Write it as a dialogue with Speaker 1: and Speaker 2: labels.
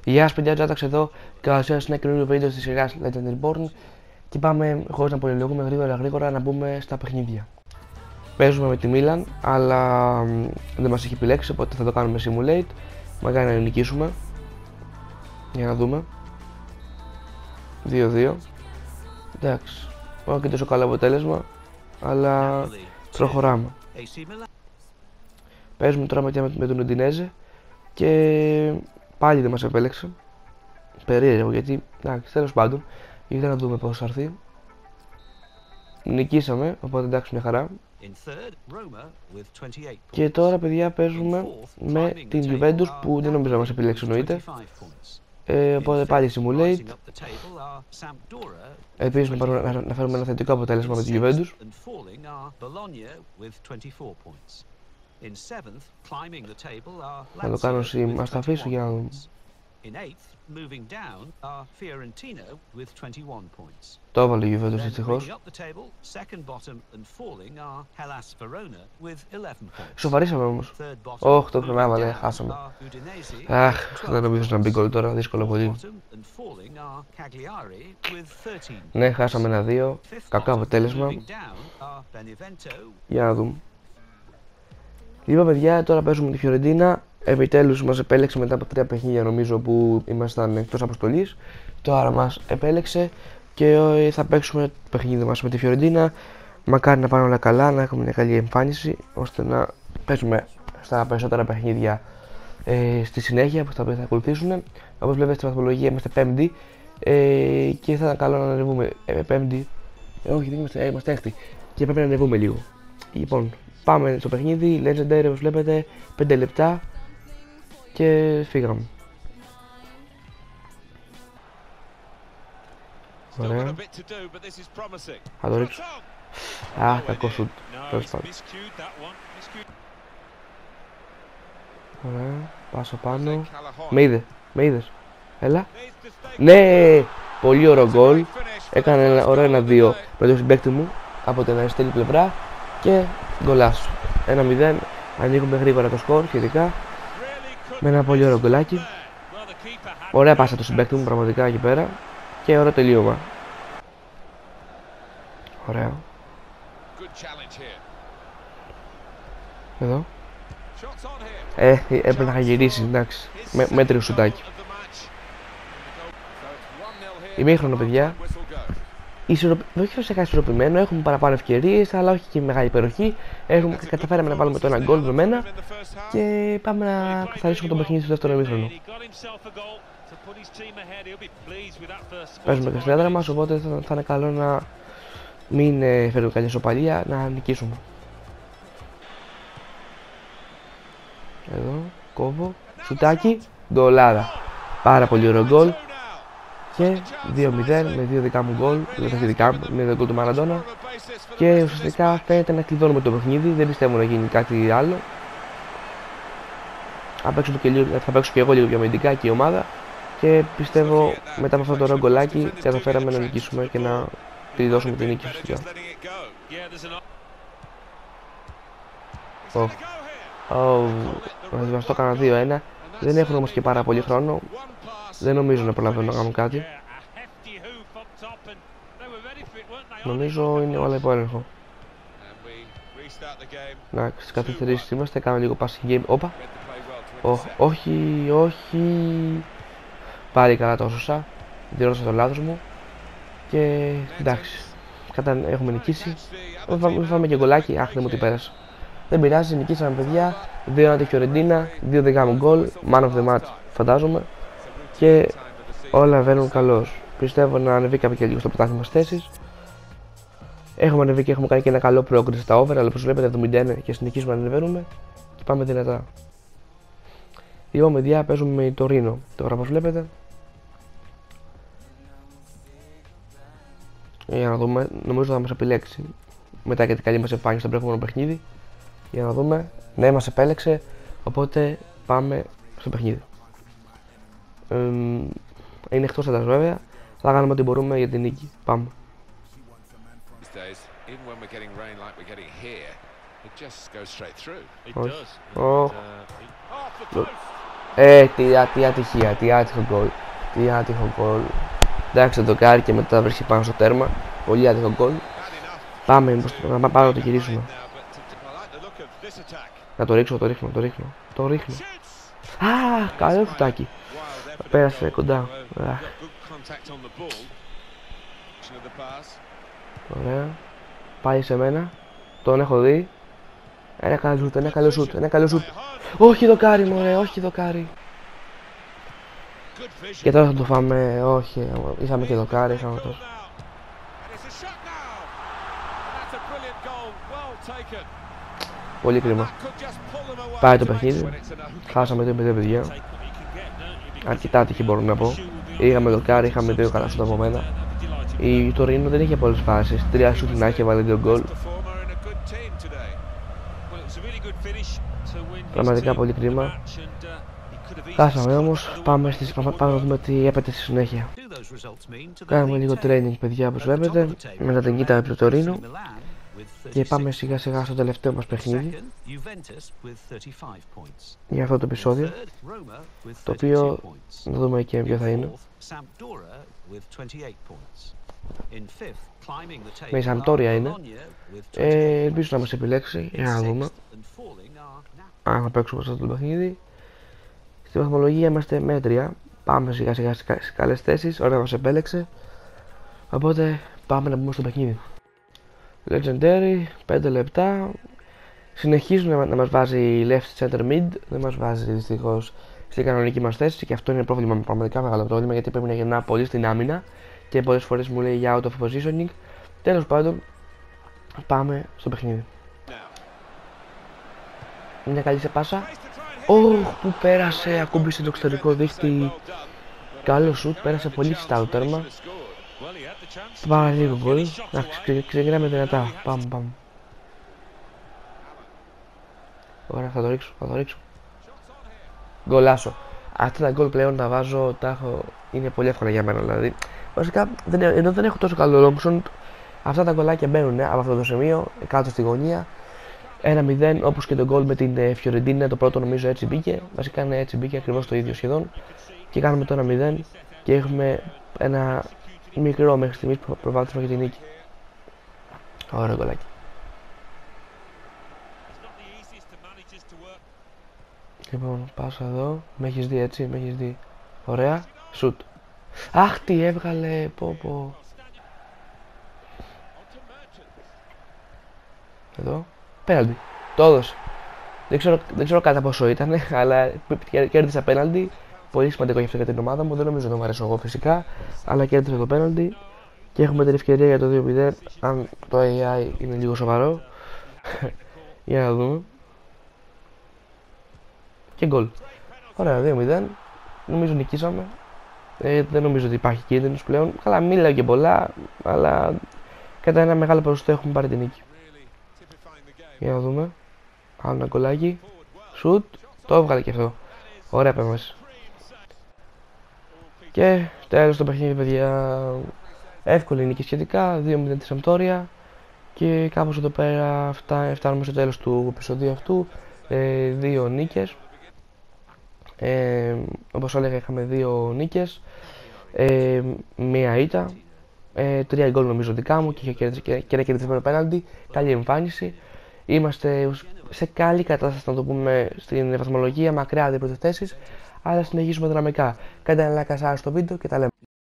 Speaker 1: Γεια σας παιδιά, Τζάταξ εδώ. Καλώς ήρθατε σε ένα καινούριο βίντεο της σειράς Legend Reborn. Και πάμε χωρίς να πολυλογούμε γρήγορα να μπούμε στα παιχνίδια. Παίζουμε με τη Μίλαν, αλλά δεν μας έχει επιλέξει, οπότε θα το κάνουμε simulate. Μακάρι να νικήσουμε. Για να δούμε. 2-2. Εντάξει, όχι και τόσο καλό αποτέλεσμα, αλλά προχωράμε. Παίζουμε τώρα με τον Ουντινέζε και πάλι δεν μας επέλεξε. Περίεργο γιατί, εντάξει, τέλος πάντων, ήθελα να δούμε πώς θα έρθει. Νικήσαμε, οπότε εντάξει, μια χαρά. Και τώρα παιδιά παίζουμε με την Juventus που δεν νομίζω να μας επιλέξει εννοείται. Οπότε πάλι simulate. Ελπίζουμε να φέρουμε ένα θετικό αποτέλεσμα με την Juventus. Θα το κάνω ας το αφήσω για να δούμε. Το έβαλε η Juventus δυστυχώς. Σοβαρήσαμε όμως. Όχι, το πρέπει να έβαλε, χάσαμε. Αχ, δεν νομίζω να μπει γκολ τώρα, δύσκολο πολύ. Ναι, χάσαμε 1-2, κακό αποτέλεσμα. Για να δούμε. Λοιπόν παιδιά, τώρα παίζουμε τη Φιωρεντίνα. Επιτέλους μας επέλεξε μετά από 3 παιχνίδια νομίζω που ήμασταν εκτός αποστολής. Τώρα μας επέλεξε και θα παίξουμε το παιχνίδι μας με τη Φιωρεντίνα. Μακάρι να πάνε όλα καλά, να έχουμε μια καλή εμφάνιση ώστε να παίζουμε στα περισσότερα παιχνίδια στη συνέχεια που θα ακολουθήσουν. Όπως βλέπετε στη βαθμολογία είμαστε 5η και θα ήταν καλό να ανεβούμε 5η. Όχι, δεν είμαστε 6η και πρέπει να ανεβούμε λίγο. Λοιπόν, πάμε στο παιχνίδι, Legendary όπως βλέπετε, 5 λεπτά και φύγαμε. Ωραία. Θα το ρίξω. Κακό σουτ. Τέλος πάντων. Ωραία, πάσω πάνω. Με είδες. Έλα. Ναι, πολύ ωραίο γκολ. Έκανε ένα ωραίο 1-2 με το συμπαίκτη μου από την αριστερή πλευρά και γκολάσου. 1-0, ανοίγουμε γρήγορα το σκορ σχετικά με ένα πολύ ωραίο γκολάκι. Ωραία πάσα το συμπαίκτη μου πραγματικά εκεί πέρα και ωραίο τελείωμα. Ωραία. Εδώ. Έπρεπε να είχα γυρίσει, εντάξει. Μέτριο σουτάκι. Ημίχρονο παιδιά. Όχι φυσικά ισορροπημένο, έχουμε παραπάνω ευκαιρίες, αλλά όχι και μεγάλη υπεροχή. Καταφέραμε να βάλουμε το ένα γκολ με μένα και πάμε να καθαρίσουμε το παιχνίδι στο δεύτερο ημίχρονο. Παίζουμε και στην έδρα μας, οπότε θα είναι καλό να μην φέρουμε καλή ισοπαλία, να νικήσουμε. Εδώ, κόβω, σουτάκι, γκολάρα. Πάρα πολύ ωραίο γκολ. Και 2-0 με 2 δικά μου γκολ, όχι δικά μου, με 2 γκολ του Μαραντόνα. Και ουσιαστικά φαίνεται να κλειδώνουμε το παιχνίδι, δεν πιστεύω να γίνει κάτι άλλο. Θα παίξω και εγώ λίγο πιο αμυντικά και η ομάδα. Και πιστεύω μετά από αυτό το ωραίο γκολάκι καταφέραμε να νικήσουμε και να κλειδώσουμε την νίκη ουσιαστικά. Μας το έκανα 2-1, δεν έχουν όμως και πάρα πολύ χρόνο. Δεν νομίζω να προλαβαίνω να κάνω κάτι. Νομίζω είναι όλα υπό έλεγχο. Εντάξει, στις καθυστερήσεις είμαστε, κάνω λίγο passing game. Όπα. Όχι. Πάλι καλά το έσωσα. Διόρθωσα το λάθος μου. Και εντάξει, έχουμε νικήσει. Φάμε και γκολάκι, αχ δεν μου τι πέρασε. Δεν πειράζει, νικήσαμε παιδιά. 2-1 τη Φιωρεντίνα, 2 δικά μου γκολ. Man of the match φαντάζομαι. Και όλα βαίνουν καλώς. Πιστεύω να ανεβήκαμε και λίγο στο πρωτάθλημα στις θέσεις. Έχουμε ανεβεί και έχουμε κάνει και ένα καλό progress στα over, αλλά όπως βλέπετε 71 και συνεχίζουμε να ανεβαίνουμε και πάμε δυνατά. Λοιπόν παιδιά, παίζουμε με το Ρήνο. Τώρα όπως βλέπετε. Για να δούμε, νομίζω θα μας επιλέξει μετά και την καλή μας εμφάνιση στο προηγούμενο παιχνίδι. Για να δούμε, ναι μας επέλεξε, οπότε πάμε στο παιχνίδι. Είναι εκτός έδρας βέβαια, θα κάνουμε ό,τι μπορούμε για την νίκη. Πάμε. Τι ατυχία, τι άτυχο γκολ. Τι άτυχο γκολ. Εντάξει, το δοκάρι και μετά βρίσκει πάνω στο τέρμα. Πολύ άτυχο γκολ. Πάμε να το γυρίσουμε. Να το ρίξω, το ρίχνω. Α, καλό φουτάκι. Πέρασε κοντά. Ωραία. Πάει σε μένα. Τον έχω δει. Ένα καλό σουτ. Όχι δοκάρι, μωρέ, όχι δοκάρι. Και τώρα θα το φάμε, όχι, είχαμε και δοκάρι, είχαμε τόσο. Πολύ κρίμα. Πάει το παιχνίδι. Χάσαμε 2-5 παιδιά. Αρκετά άτυχη μπορώ να πω. Είχαμε δοκάρι, είχαμε 2 καλά σουτ από μένα. Η Τωρίνο δεν είχε πολλές φάσεις. 3 σουτ να είχε βάλει 2 γκολ. Πραγματικά πολύ κρίμα. Χάσαμε όμως, πάμε να δούμε τι έπεται στη συνέχεια. Κάνουμε λίγο training, παιδιά, όπως βλέπετε, μετά την κοίτα από το Τωρίνο. Και πάμε σιγά σιγά στο τελευταίο μας παιχνίδι για αυτό το επεισόδιο, το οποίο να δούμε και ποιο θα είναι. Με η Σαμπτόρια είναι. Ελπίζω να μας επιλέξει, για να δούμε αν θα παίξουμε αυτό το παιχνίδι. Στη βαθμολογία είμαστε μέτρια. Πάμε σιγά σιγά στις καλές θέσεις. Ωραία, μας επέλεξε. Οπότε πάμε να μπούμε στο παιχνίδι. Legendary, 5 λεπτά. Συνεχίζουν να μας βάζει left center mid. Δεν μας βάζει δυστυχώς στην κανονική μας θέση. Και αυτό είναι πρόβλημα, πραγματικά μεγάλο πρόβλημα, γιατί πρέπει να γυρνά πολύ στην άμυνα. Και πολλές φορές μου λέει για out of positioning. Τέλος πάντων, πάμε στο παιχνίδι. Είναι καλή σε πάσα. Που πέρασε, ακούμπησε το εξωτερικό δίχτυ. Καλό σουτ, πέρασε πολύ ψηλά το τέρμα. Πάρα λίγο γκολ. Ξεκινάμε δυνατά. Πάμε. Ωραία, θα το ρίξω. Γκολάσο. Αυτά τα γκολ πλέον τα βάζω, είναι πολύ εύκολα για μένα δηλαδή. Βασικά, ενώ δεν έχω τόσο καλό option, αυτά τα γκολάκια μπαίνουν από αυτό το σημείο, κάτω στη γωνία. 1-0, όπως και το γκολ με την Φιωρεντίνα, το πρώτο νομίζω έτσι μπήκε. Βασικά έτσι μπήκε, ακριβώς το ίδιο σχεδόν. Και κάνουμε το 1-0 και έχουμε ένα μικρό μέχρι στιγμής προβάδισμα για την νίκη. Ωραίο γκολάκι. Λοιπόν, πάσα εδώ. Με έχεις δει έτσι, με έχεις δει. Ωραία, σουτ. Αχ, τι έβγαλε, πω. Εδώ. Πέναλτι. Το έδωσε. Δεν ξέρω κατά πόσο ήταν, αλλά κέρδισα πέναλτι. Πολύ σημαντικό για αυτό για την ομάδα μου. Δεν νομίζω να μου αρέσω εγώ φυσικά, αλλά κέρδισα το πέναλτι. Και έχουμε την ευκαιρία για το 2-0. Αν το AI είναι λίγο σοβαρό. Για να δούμε. Και γκολ. Ωραία, 2-0. Νομίζω νικήσαμε. Δεν νομίζω ότι υπάρχει κίνδυνος πλέον. Καλά, μην λέω και πολλά, αλλά κατά ένα μεγάλο ποσοστό έχουμε πάρει την νίκη. Για να δούμε. Άλλο ένα γκολάκι. Σουτ. Το έβγαλε και αυτό. Ωραία επέμβαση. Και τέλος το παιχνίδι, παιδιά. Εύκολη νίκη σχετικά. 2-0 τη Σαμπτόρια. Και κάπως εδώ πέρα φτάνουμε στο τέλος του επεισοδίου αυτού. 2 νίκες. Όπως έλεγα, είχαμε 2 νίκες. Μία ήττα. 3 γκολ νομίζω δικά μου και ένα κερδισμένο πέναλτι. Καλή εμφάνιση. Είμαστε σε καλή κατάσταση, να το πούμε, στην βαθμολογία, μακριά από τις πρώτες θέσεις, αλλά συνεχίζουμε δυναμικά. Κάντε ένα like στο βίντεο και τα λέμε.